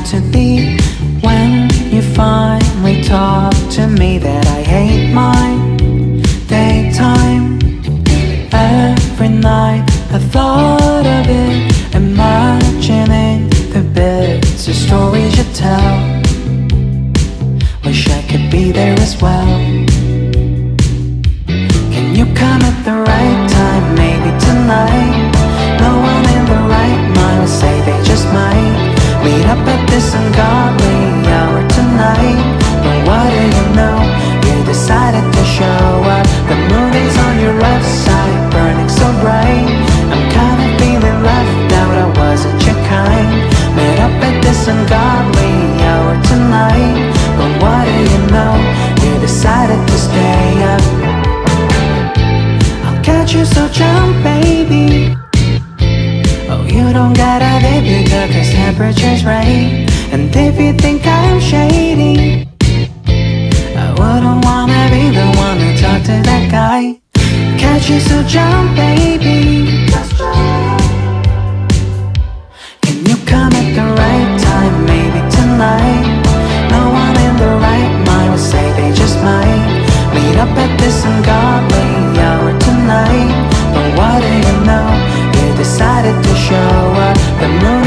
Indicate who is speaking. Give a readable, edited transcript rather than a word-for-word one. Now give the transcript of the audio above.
Speaker 1: to be when you finally talk to me that I hate my daytime. Every night I thought of it, imagining the bits of stories you tell. Wish I could be there as well. Can you come at the right time, maybe tonight? No one in the right mind will say they just might meet up at this ungodly hour tonight. But what do you know? You decided to show up. The moon is on your left side, burning so bright. I'm kinda feeling left out, I wasn't your kind. Met up at this ungodly hour tonight. But what do you know? You decided to stay up. I'll catch you, so jump, baby. Oh, you don't gotta be good, cause temperature's right. And if you think I'm shady, I wouldn't wanna be the one to talk to that guy. Catch you, so jump, baby. Can you come at the right time, maybe tonight? No one in the right mind will say they just might meet up at this ungodly hour tonight. But what do you know? You decided to show up. The moon